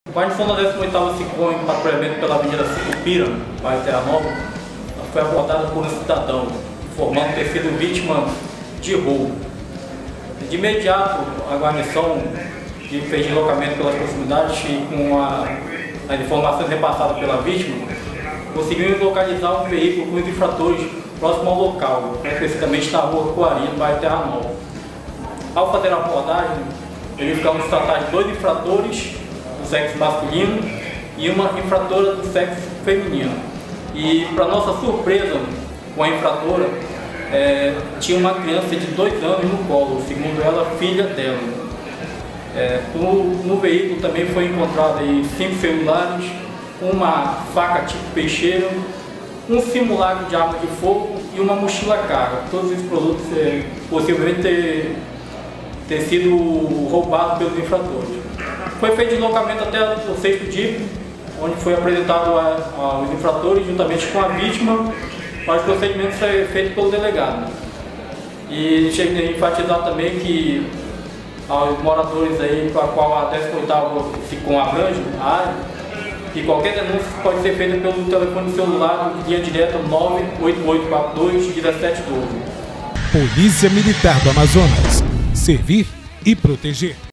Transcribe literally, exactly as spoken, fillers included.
O guarnição da décima oitava SICOM, em patrulhamento pela Avenida Sucupira, bairro Terra Nova, foi abordada por um cidadão, informando ter sido vítima de roubo. De imediato, a guarnição fez deslocamento pelas proximidades e, com a, as informações repassadas pela vítima, conseguiu localizar um veículo com os infratores próximo ao local, especificamente na rua Coari, no bairro Terra Nova. Ao fazer a abordagem, verificamos tratar de dois infratores do sexo masculino e uma infratora do sexo feminino. E, para nossa surpresa, com a infratora, é, tinha uma criança de dois anos no colo, segundo ela, filha dela. É, no, no veículo também foi encontrado aí cinco celulares, uma faca tipo peixeira, um simulacro de arma de fogo e uma mochila carga. Todos esses produtos é, possivelmente ter, ter sido roubados pelos infratores. Foi feito deslocamento até o sexto D I P, onde foi apresentado a, aos infratores juntamente com a vítima para os procedimentos serem feitos pelo delegado. E cheguei a enfatizar também que aos moradores aí para a qual a décima oitava SICOM abrange a área, que qualquer denúncia pode ser feita pelo telefone celular de linha direta nove oito oito quatro dois um sete um dois. Polícia Militar do Amazonas. Servir e proteger.